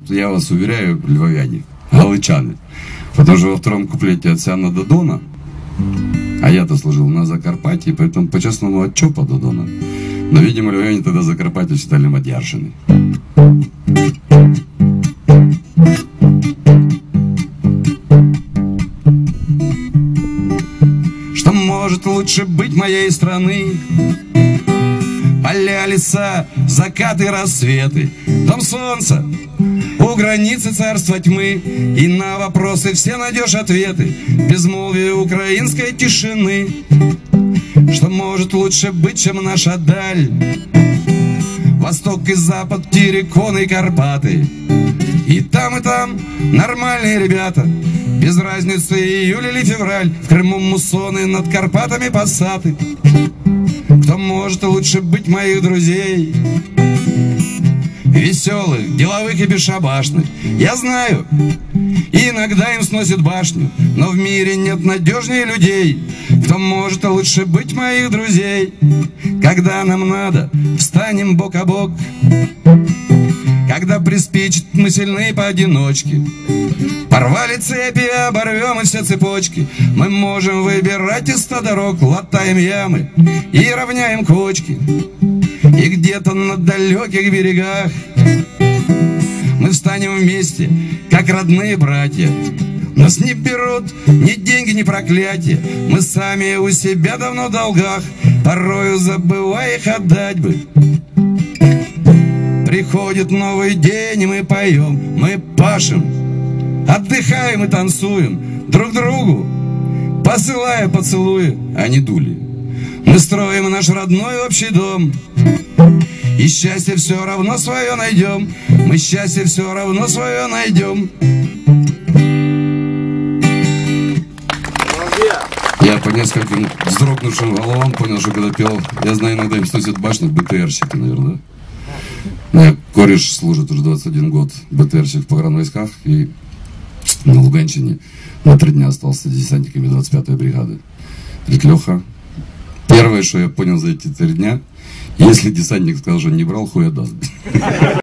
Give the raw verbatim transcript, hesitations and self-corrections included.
Я вас уверяю, львовяне, галичаны. Потому что во втором куплете от Сяна до Дона, а я-то служил на Закарпатье, поэтому по-честному от Чопа до Дона. Но, видимо, львовяне тогда Закарпатье считали мадьяршиной. Что может лучше быть моей страны? Поля, леса, закаты, рассветы, дом солнца, у границы царства тьмы, и на вопросы все найдешь ответы, безмолвие украинской тишины. Что может лучше быть, чем наша даль? Восток и запад, Терекон и Карпаты. И там, и там нормальные ребята, без разницы июль или февраль, в Крыму муссоны, над Карпатами пассаты. Кто может лучше быть моих друзей? Веселых, деловых и бесшабашных. Я знаю, иногда им сносит башню, но в мире нет надежнее людей. Кто может лучше быть моих друзей? Когда нам надо, встанем бок о бок. Когда приспичит, мы сильны поодиночке. Порвали цепи, оборвем и все цепочки. Мы можем выбирать из ста дорог, латаем ямы и равняем кочки. И где-то на далеких берегах мы встанем вместе, как родные братья. Нас не берут ни деньги, ни проклятия. Мы сами у себя давно в долгах, порою забывая их отдать бы. Приходит новый день, и мы поем, мы пашем, отдыхаем и танцуем друг другу, посылая поцелуи, а не дули. Мы строим наш родной общий дом, и счастье все равно свое найдем. Мы счастье все равно свое найдем. Я по нескольким вздрогнувшим головам понял, что когда пел, я знаю, иногда им сносят башню, БТРщики, наверное, да? У меня кореш служит уже двадцать один год, БТРщик в погранвойсках, и на Луганщине на три дня остался десантниками двадцать пятой бригады. Говорит: Леха, первое, что я понял за эти три дня, если десантник сказал, что не брал, хуй отдаст.